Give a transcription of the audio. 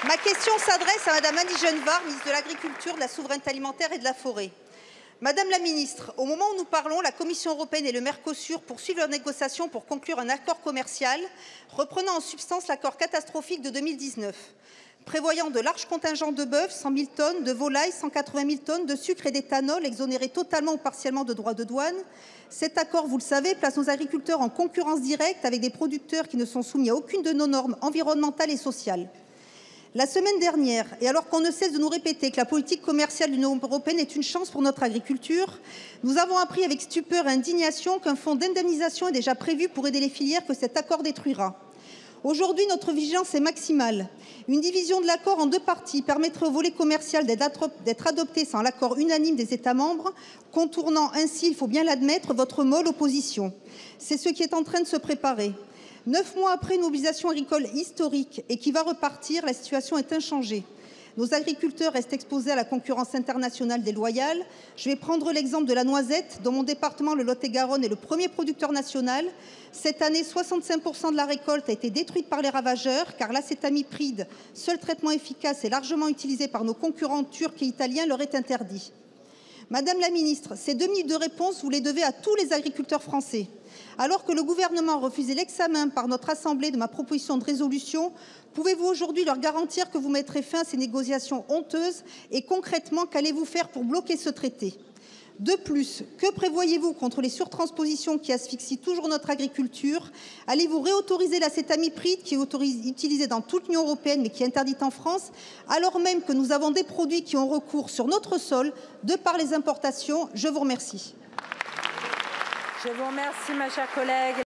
Ma question s'adresse à Madame Annie Genevard, ministre de l'Agriculture, de la Souveraineté alimentaire et de la Forêt. Madame la ministre, au moment où nous parlons, la Commission européenne et le Mercosur poursuivent leurs négociations pour conclure un accord commercial reprenant en substance l'accord catastrophique de 2019, prévoyant de larges contingents de bœuf, 100 000 tonnes, de volailles, 180 000 tonnes, de sucre et d'éthanol exonérés totalement ou partiellement de droits de douane. Cet accord, vous le savez, place nos agriculteurs en concurrence directe avec des producteurs qui ne sont soumis à aucune de nos normes environnementales et sociales. La semaine dernière, et alors qu'on ne cesse de nous répéter que la politique commerciale de l'Union européenne est une chance pour notre agriculture, nous avons appris avec stupeur et indignation qu'un fonds d'indemnisation est déjà prévu pour aider les filières que cet accord détruira. Aujourd'hui, notre vigilance est maximale. Une division de l'accord en deux parties permettrait au volet commercial d'être adopté sans l'accord unanime des États membres, contournant ainsi, il faut bien l'admettre, votre molle opposition. C'est ce qui est en train de se préparer. 9 mois après une mobilisation agricole historique et qui va repartir, la situation est inchangée. Nos agriculteurs restent exposés à la concurrence internationale déloyale. Je vais prendre l'exemple de la noisette, dont mon département, le Lot-et-Garonne, est le premier producteur national. Cette année, 65% de la récolte a été détruite par les ravageurs, car l'acétamipride, seul traitement efficace et largement utilisé par nos concurrents turcs et italiens, leur est interdit. Madame la ministre, ces 2 minutes de réponse, vous les devez à tous les agriculteurs français. Alors que le gouvernement a refusé l'examen par notre Assemblée de ma proposition de résolution, pouvez-vous aujourd'hui leur garantir que vous mettrez fin à ces négociations honteuses et concrètement, qu'allez-vous faire pour bloquer ce traité? De plus, que prévoyez-vous contre les surtranspositions qui asphyxient toujours notre agriculture? Allez-vous réautoriser l'acétamipride qui est utilisé dans toute l'Union européenne mais qui est interdite en France, alors même que nous avons des produits qui ont recours sur notre sol de par les importations? Je vous remercie. Je vous remercie, ma chère collègue.